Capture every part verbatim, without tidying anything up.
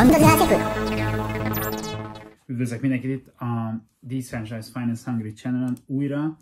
Üdvözlök mindenkit itt a Decentralized Finance Hungary channel-en újra.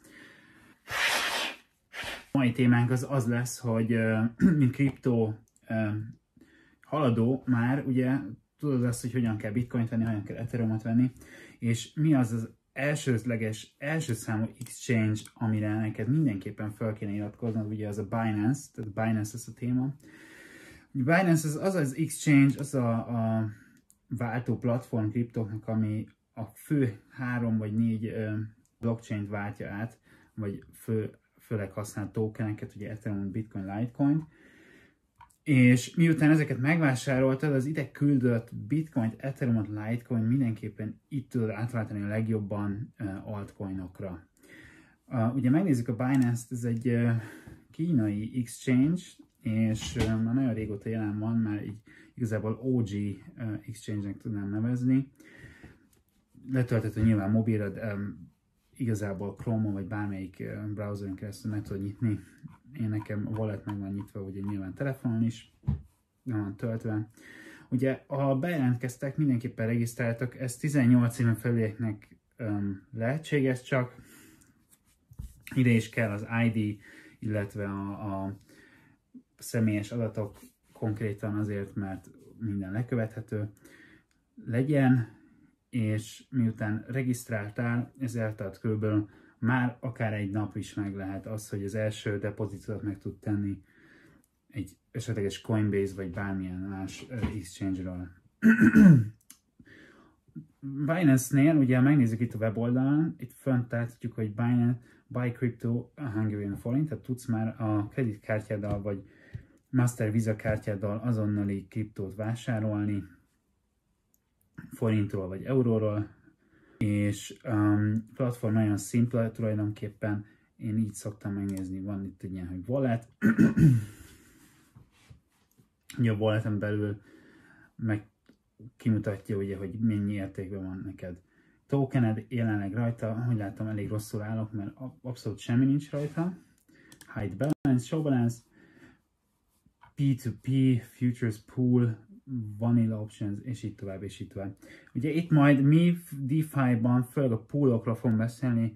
A mai témánk az az lesz, hogy mint kriptó haladó már, ugye tudod azt, hogy hogyan kell bitcoint venni, hogyan kell ethereumot venni, és mi az az elsődleges, első számú exchange, amire neked mindenképpen fel kéne iratkoznod, ugye az a Binance, tehát Binance ez a téma. Binance az az, az exchange, az a, a váltó platform kriptóknak, ami a fő három vagy négy ö, blockchain-t váltja át, vagy fő, főleg használ tokeneket, ugye Ethereum, Bitcoin, Litecoin. És miután ezeket megvásároltad, az ide küldött Bitcoin, Ethereum, Litecoin mindenképpen itt tudod átváltani a legjobban uh, altcoinokra. Uh, ugye megnézzük a Binance-t, ez egy uh, kínai exchange, és uh, már nagyon régóta jelen van, már így igazából o gé uh, exchange-nek tudnám nevezni. Letöltető nyilván mobilra, de um, igazából Chrome-on vagy bármelyik uh, browseren keresztül meg tudod nyitni. Én nekem a wallet meg van nyitva, ugye nyilván telefonon is, van töltve. Ugye, ha bejelentkeztek, mindenképpen regisztráltak, ez tizennyolc éven felülieknek um, lehetséges, csak ide is kell az i dé, illetve a, a személyes adatok konkrétan azért, mert minden lekövethető legyen, és miután regisztráltál, ez eltart körülbelül már akár egy nap is meg lehet az, hogy az első depozitot meg tud tenni egy esetleges Coinbase vagy bármilyen más exchange-ről. Binance-nél, ugye megnézzük itt a weboldalon, itt fönt látjuk, hogy Binance Buy Crypto Hungarian Forint, tehát tudsz már a kreditkártyáddal vagy Master Visa kártyáddal azonnali kriptót vásárolni, forintról vagy euróról, és um, platform nagyon szimpla tulajdonképpen, én így szoktam megnézni, van itt egy ilyen, hogy wallet, ugye a walleten belül meg kimutatja, ugye, hogy mennyi értékben van neked tokened, jelenleg rajta, hogy látom, elég rosszul állok, mert abszolút semmi nincs rajta, hide balance, show balance, pé to pé, futures pool, vanilla options, és így tovább, és így tovább. Ugye itt majd mi DeFi-ban főleg a poolokról fogunk beszélni,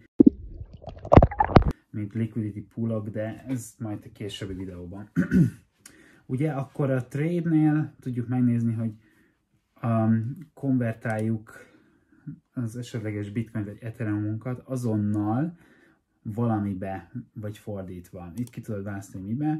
mint liquidity poolok, de ez majd a későbbi videóban. Ugye akkor a trade-nél tudjuk megnézni, hogy um, konvertáljuk az esetleges bitcoin vagy ethereumunkat azonnal valamibe, vagy fordítva. Itt ki tudod választani mibe.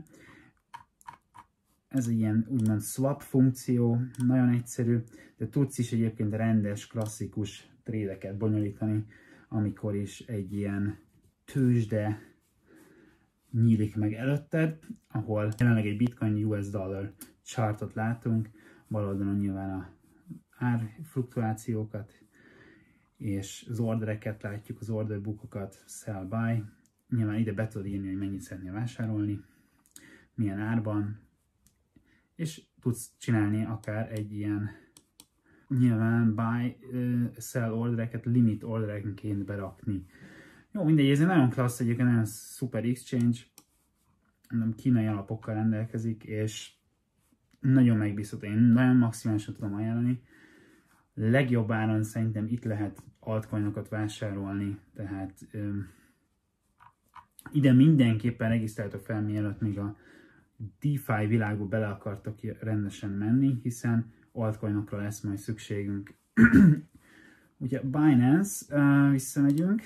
Ez ilyen úgymond swap funkció, nagyon egyszerű, de tudsz is egyébként rendes, klasszikus trédeket bonyolítani, amikor is egy ilyen tőzsde nyílik meg előtted, ahol jelenleg egy Bitcoin u es dollar chartot látunk, bal oldalon nyilván a árfluktuációkat, és az ordereket látjuk, az orderbookokat, sell, buy, nyilván ide be tudod írni, hogy mennyit szeretnél vásárolni, milyen árban, és tudsz csinálni akár egy ilyen nyilván buy, uh, sell ordereket limit orderenként berakni. Jó, mindegy, ez egy nagyon klassz, egyébként nagyon szuper exchange, nem kínai alapokkal rendelkezik, és nagyon megbízható, én nagyon maximálisan tudom ajánlani. Legjobb áron szerintem itt lehet altcoinokat vásárolni, tehát um, ide mindenképpen regisztráltok fel, mielőtt még a DeFi világba bele akartok rendesen menni, hiszen altcoinokra lesz majd szükségünk. Ugye Binance, uh, visszamegyünk,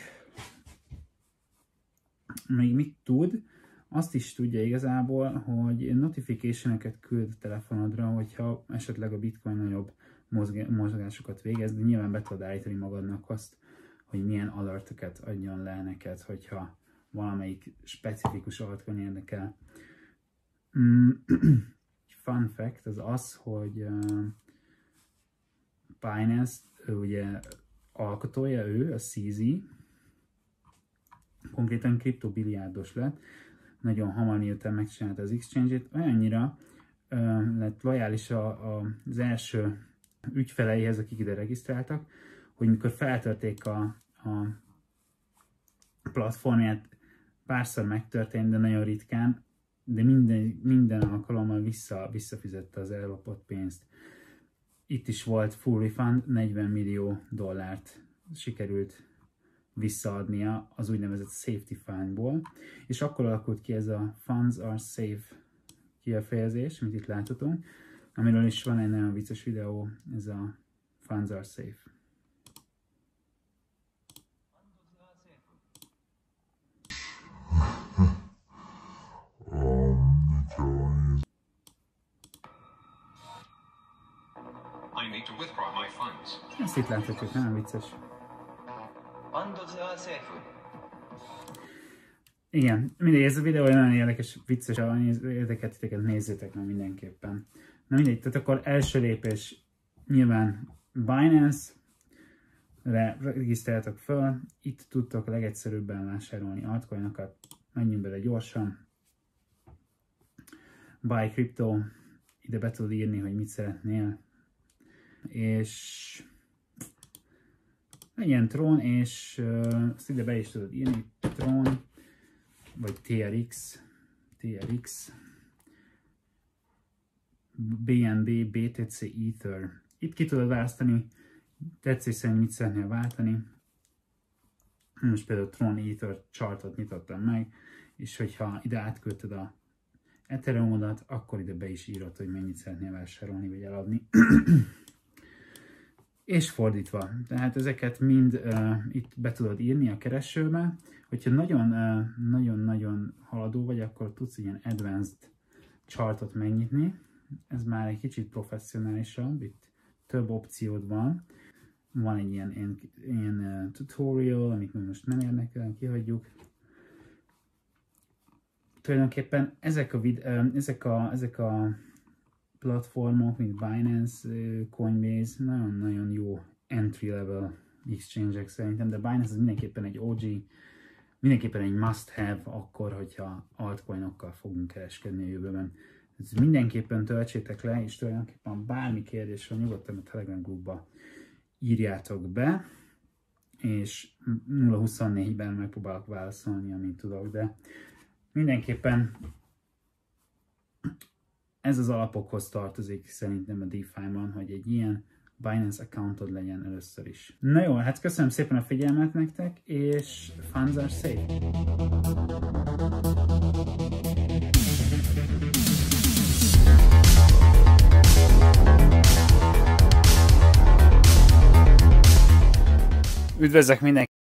még mit tud? Azt is tudja igazából, hogy notification-öket küld a telefonodra, hogyha esetleg a Bitcoin nagyobb mozgásokat végez, de nyilván be tudod állítani magadnak azt, hogy milyen alerteket adjon le neked, hogyha valamelyik specifikus altcoin érdekel. Mm, fun fact az az, hogy uh, Binance, ő ugye alkotója, ő, a cé zé, konkrétan kriptobiliárdos lett, nagyon hamar miután megcsinálta az exchange-et, olyannyira uh, lett lojális a, a, az első ügyfeleihez, akik ide regisztráltak, hogy mikor feltörték a, a platformját, párszor megtörtént, de nagyon ritkán, de minden, minden alkalommal vissza, visszafizette az ellopott pénzt. itt is volt full refund, negyven millió dollárt sikerült visszaadnia az úgynevezett safety fine-ból, és akkor alakult ki ez a funds are safe kifejezés, amit itt láthatunk, amiről is van egy nagyon vicces videó, ez a funds are safe. I need to withdraw my funds. Ezt itt láthatjuk, nagyon vicces. Igen, mindegy, ez a videó nagyon érdekes, vicces, érdeket titeket nézzétek meg mindenképpen. Na mindegy, tehát akkor első lépés nyilván Binance-re regisztráltak föl, itt tudtok a legegyszerűbben vásárolni altcoinokat, menjünk bele gyorsan. Buy crypto, ide be tudod írni, hogy mit szeretnél, és ilyen Tron, és uh, azt ide be is tudod írni, Tron, vagy té er iksz, té er iksz, bé en bé, bé té cé, Ether. Itt ki tudod választani, tetszés szerint mit szeretnél váltani. Most például Tron Ether chartot nyitottam meg, és hogyha ide átküldted a Ethereumodat, akkor ide be is írod, hogy mennyit szeretnél vásárolni vagy eladni. És fordítva. Tehát ezeket mind uh, itt be tudod írni a keresőbe. Hogyha nagyon-nagyon uh, haladó vagy, akkor tudsz ilyen advanced chartot megnyitni. Ez már egy kicsit professzionálisabb, itt több opciód van. Van egy ilyen, ilyen, ilyen uh, tutorial, amit most nem érdekel, kihagyjuk. Tulajdonképpen ezek a, vid uh, ezek a, ezek a platformok, mint Binance, Coinbase, nagyon-nagyon jó entry-level exchange-ek szerintem, de Binance az mindenképpen egy o gé, mindenképpen egy must-have akkor, hogyha altcoinokkal fogunk kereskedni a jövőben. Ez mindenképpen töltsétek le, és tulajdonképpen bármi kérdés van, nyugodtan a Telegram groupba írjátok be, és nulla huszonnégyben megpróbálok válaszolni, amint tudok, de mindenképpen ez az alapokhoz tartozik szerintem a DeFi-ban, hogy egy ilyen Binance accountod legyen először is. Na jó, hát köszönöm szépen a figyelmet nektek, és funds are safe! Üdvözlök mindenkit!